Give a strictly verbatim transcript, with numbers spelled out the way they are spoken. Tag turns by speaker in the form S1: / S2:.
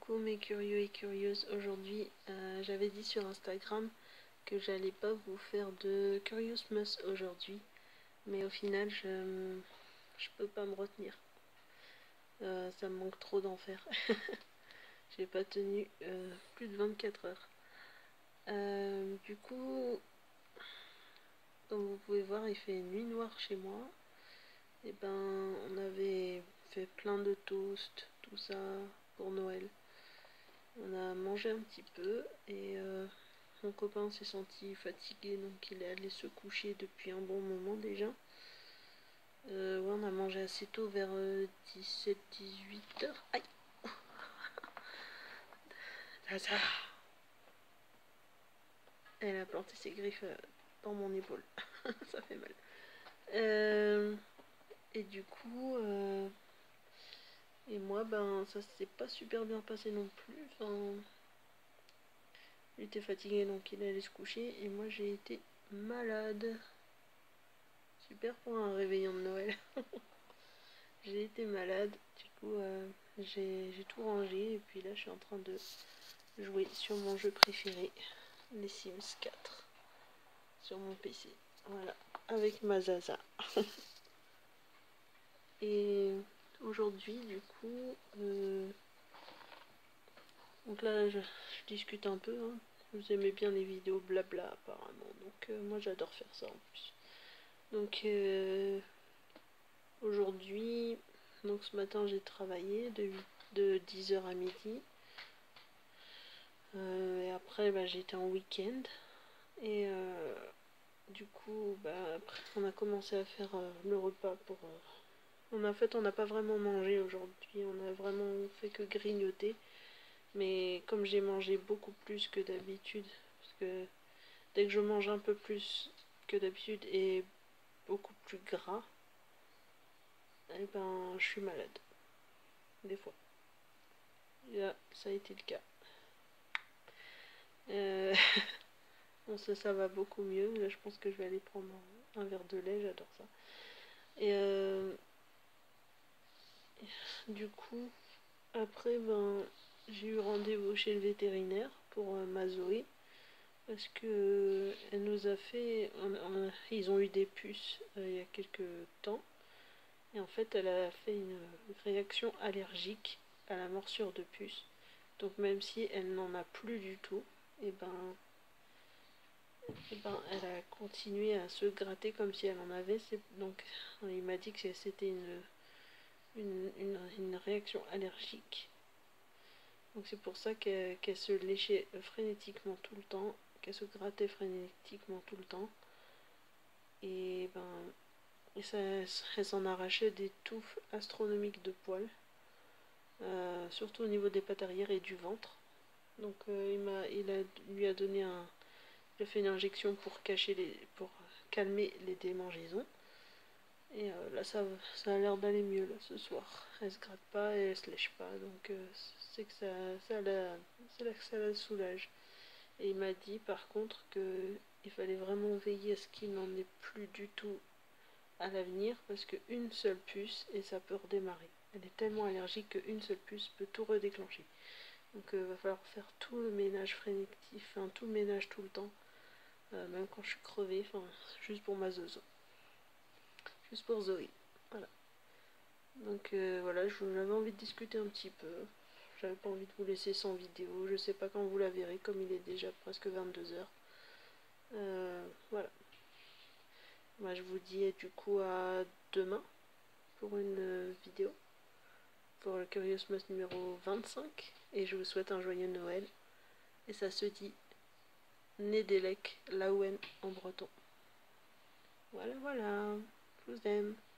S1: Coucou mes curieux et curieuses, aujourd'hui euh, j'avais dit sur Instagram que j'allais pas vous faire de Curious Mus aujourd'hui, mais au final je, je peux pas me retenir, euh, ça me manque trop d'en faire. J'ai pas tenu euh, plus de vingt-quatre heures. Euh, du coup, comme vous pouvez voir, il fait nuit noire chez moi. Et ben on avait fait plein de toasts, tout ça pour Noël. On a mangé un petit peu et euh, mon copain s'est senti fatigué, donc il est allé se coucher depuis un bon moment déjà. Euh, ouais, on a mangé assez tôt, vers euh, dix-sept dix-huit heures. Aïe. Ça. Elle a planté ses griffes euh, dans mon épaule. Ça fait mal. Euh, et du coup, euh, et moi, ben ça s'est pas super bien passé non plus. Enfin, il était fatigué, donc il allait se coucher et moi j'ai été malade. Super pour un réveillon de Noël. J'ai été malade, du coup euh, j'ai tout rangé et puis là je suis en train de jouer sur mon jeu préféré, les Sims quatre, sur mon P C. Voilà, avec ma Zaza. Et aujourd'hui du coup, euh, donc là je, je discute un peu, hein. Vous aimez bien les vidéos blabla apparemment, donc euh, moi j'adore faire ça en plus. Donc euh, aujourd'hui, donc ce matin j'ai travaillé de, de dix heures à midi. Euh, et après bah, j'étais en week-end. Et euh, du coup bah, après on a commencé à faire euh, le repas pour... Euh... On a fait, on n'a pas vraiment mangé aujourd'hui. On a vraiment fait que grignoter. Mais comme j'ai mangé beaucoup plus que d'habitude, parce que dès que je mange un peu plus que d'habitude et beaucoup plus gras, et ben je suis malade. Des fois. Et là, ça a été le cas. Euh... bon, ça, ça va beaucoup mieux. Là, je pense que je vais aller prendre un, un verre de lait. J'adore ça. Et euh... du coup, après, ben, j'ai eu rendez-vous chez le vétérinaire pour euh, ma Zoé. Parce que euh, elle nous a fait... On, on, ils ont eu des puces euh, il y a quelques temps. Et en fait, elle a fait une réaction allergique à la morsure de puce. Donc même si elle n'en a plus du tout, et ben, et ben elle a continué à se gratter comme si elle en avait. Donc il m'a dit que c'était une, une, une, une réaction allergique. Donc c'est pour ça qu'elle qu'elle se léchait frénétiquement tout le temps, qu'elle se grattait frénétiquement tout le temps. Et ben, et ça, elle s'en arrachait des touffes astronomiques de poils. Euh, surtout au niveau des pattes arrière et du ventre. Donc euh, il, m'a, il a, lui a donné un... Il a fait une injection pour, cacher les, pour calmer les démangeaisons. Et euh, là ça, ça a l'air d'aller mieux là ce soir. Elle se gratte pas et elle se lèche pas. Donc euh, c'est que ça, ça la, c'est là que ça la soulage. Et il m'a dit par contre qu'il fallait vraiment veiller à ce qu'il n'en ait plus du tout à l'avenir. Parce qu'une seule puce et ça peut redémarrer. Elle est tellement allergique qu'une seule puce peut tout redéclencher. Donc il euh, va falloir faire tout le ménage frénétique, enfin tout le ménage tout le temps, euh, même quand je suis crevée, enfin juste pour ma Zozo. Juste pour Zoé. Voilà. Donc euh, voilà, j'avais envie de discuter un petit peu. J'avais pas envie de vous laisser sans vidéo. Je sais pas quand vous la verrez, comme il est déjà presque vingt-deux heures. Euh, voilà. Moi je vous dis du coup à demain pour une vidéo. Pour le Curious Mus numéro vingt-cinq. Et je vous souhaite un joyeux Noël. Et ça se dit Nedelec Laouen en breton. Voilà, voilà. Je vous aime.